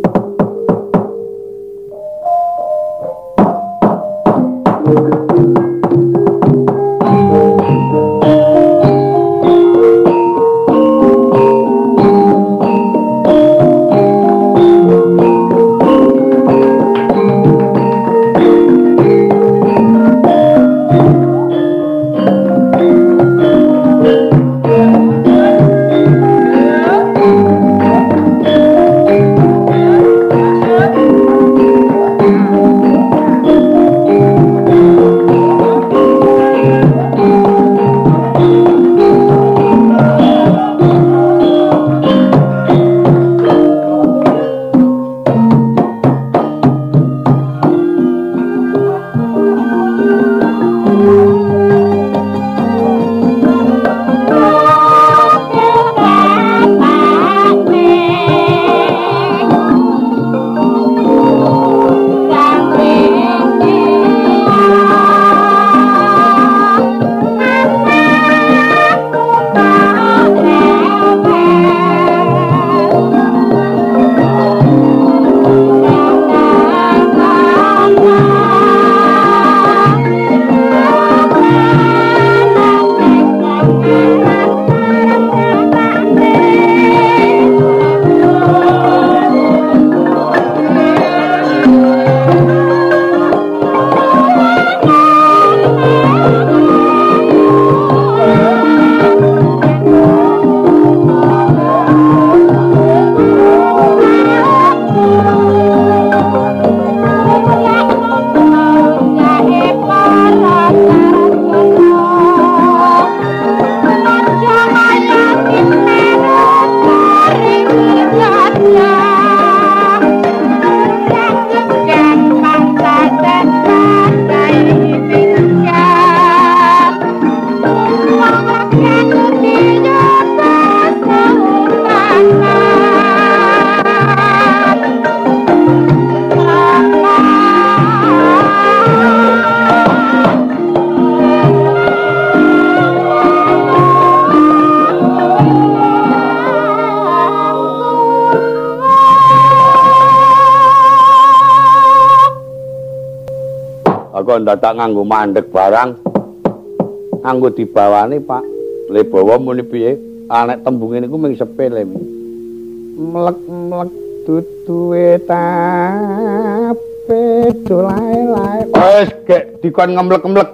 Aku ndadak nganggo mandeg barang. Nganggo dibawani, Pak. Le bawa muni piye? Nek tembunge niku mung sepele. Mlek-mlek duduwe tape dolae-lae. Wis gek dikon ngemlek-emlek.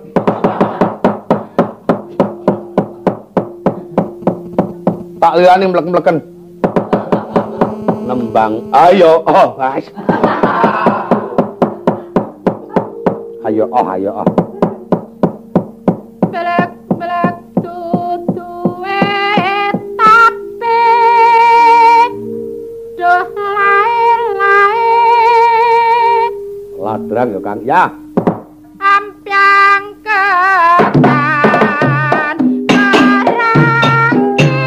Tak liyane mlek-mleken. Nembang. Ayo, oh, guys. Ayo, oh, ayo, oh. Melek-melek duduwe tape doh lae-lae. Ladrang ya, Kang. Ya. Ampiang ketan marang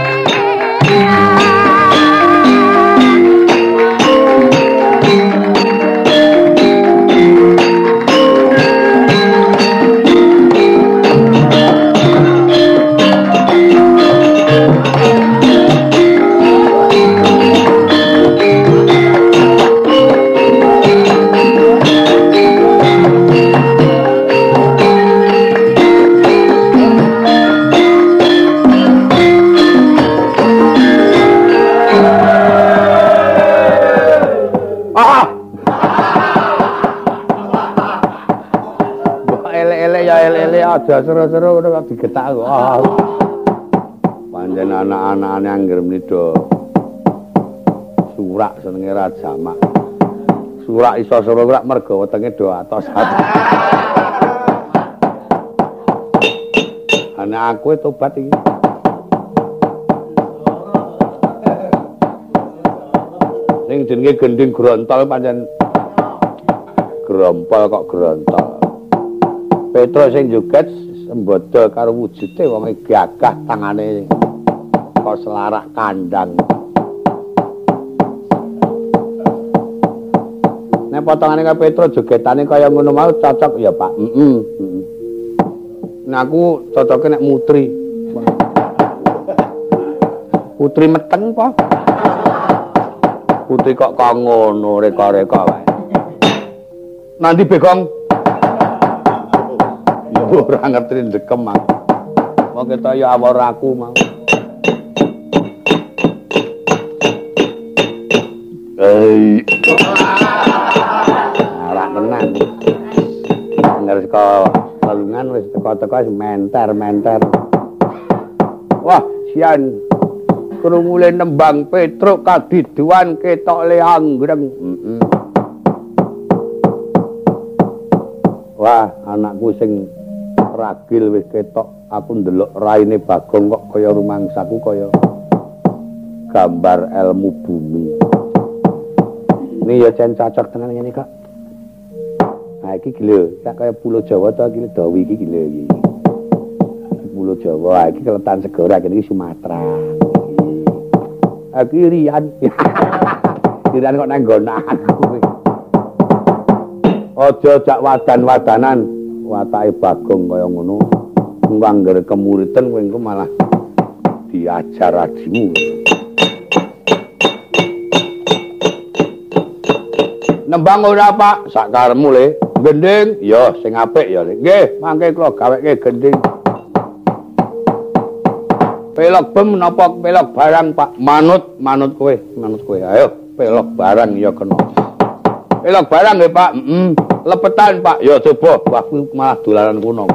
aja seru-seru udah digetak kok. Pancen anak-anakane anggere mnido surak senenge ra jamak. Surak iso surak mergo wetenge do atos. Anak aku tobat iki. Ning jenenge gending grontol pancen grompol kok grontol. Petro sing joget sembodo karo wujude wong gagah tangane kok selarak kandang. Nek potongane karo Petro jogetane kaya ngono mau cocok ya, Pak. Nah aku cocoke nek mutri. Putri meteng apa? Putri kok ngono reka-reka wae. Nanti begong ora ngerti ndekem mang. Wong ketok ya awor aku mang. Ora tenan. Ngeres kok lelungan wis teko-teko wis menter-menter. Wah, sian. Krungule nembang Petruk kadiduan ketok le anggreng. Wah, anakku sing ragil wis ketok, aku ndelok raine Bagong kok kaya rumangsaku kaya gambar ilmu bumi. Ini ya jan cocok tenan ngene, Kak. Nah, iki gila, kaya Pulau Jawa to iki Dawi iki gila iki. Pulau Jawa iki keletan segara iki Sumatera. Iki Rian. Rian kok nang nggon aku. Aja jak wadan-wadanan watake Bagong kaya ngono. Anggere kemuritan kowe engko malah diajar adimu. Nembang ora, Pak, sak karepmu le. Gending, ya sing apik ya. Nggih, mangke kula gaweke gending. Pelok bem napa pelok barang, Pak? Manut kowe. Ayo, pelok barang ya kena. Pelok barang nggih, Pak. Lepetan, Pak. Ya coba, aku malah dolanan kuno.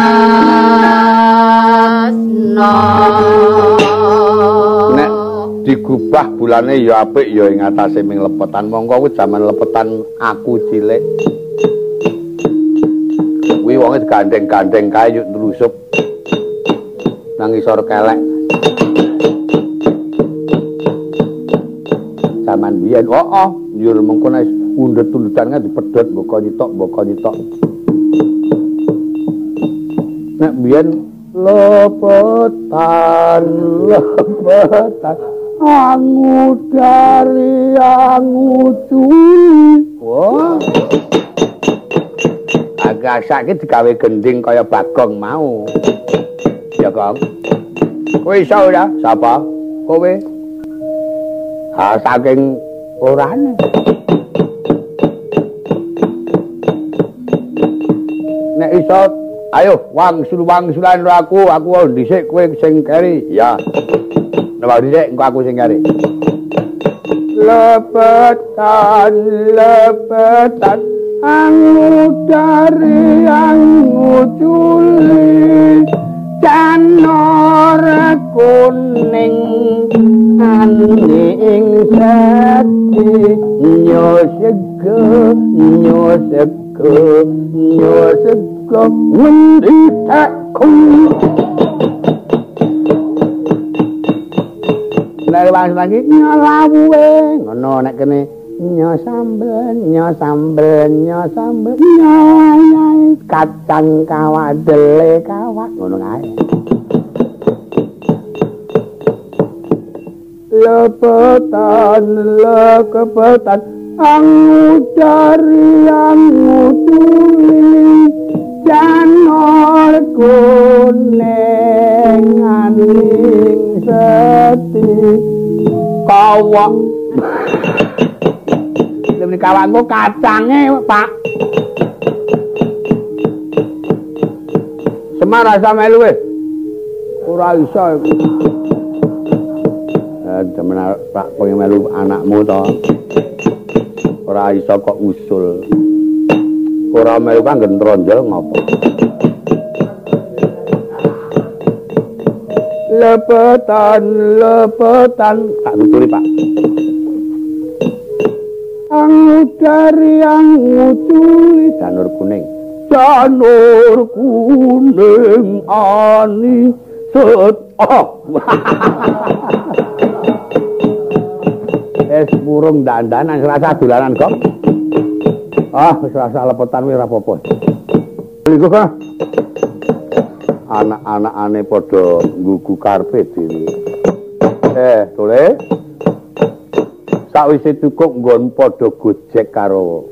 Nek digubah bulane ya apik ya ing atase ming lepetan. Mongko kuwi jaman lepetan aku cilik. Kuwi wonge digandeng-gandeng kae yuk nrusup nang isor kelek. Zaman biyen, njur mengko nek undhet-undhetan kan dipedhot mboko nyitok. Nek biyen lepetan angu dari angu culi. Wah. Agak sakit digawe gending kaya Bagong mau. Ya, Kang. Kowe iso ora? Sapa? Kowe? Ha, saking orane. Nek iso, ayo wangsul-wangsulan aku dhisik kowe sing keri. Ya. Nek dhisik engko aku sing keri. Lepetan angu dari angu culi canor kuning aning sati nyosego ngendi aku nek wis lagi nyolawuwe ngono nek kene nyo sambel kacang kawadele kawak ngono kae. Lepetan angu dari angu tuli janor kuning aning seti kawak. Demi kawanku kacange, Pak. Semar rasa melu wis. Ora iso. Demen Pak pengen melu anakmu to. Ora iso kok usul. Ora melu kan gendronjol ngopo. Lepetan tak tuturi, Pak. Angu dari angu culi janur kuning ani set es burung dandanan rasa dolanan kok wis rasa lepetan wis ora apa-apa lho kok anak-anakane padha nggugu karepe dhewe tole sakwise cukup nggon padha gojek karo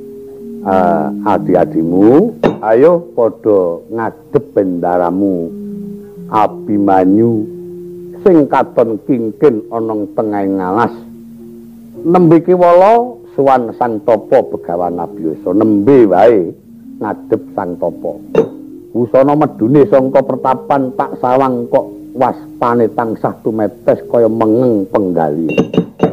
adik-adikmu, ayo padha ngadep bendaramu Abimanyu sing katon kingkin ana tengahing alas. Nembe kiwala suwan Sang Tapa Begawan Abiyasa, nembe wae ngadep Sang Tapa. Wusana medune sangka pertapan tak sawang kok waspane tansah tumetes kaya mengeng penggali.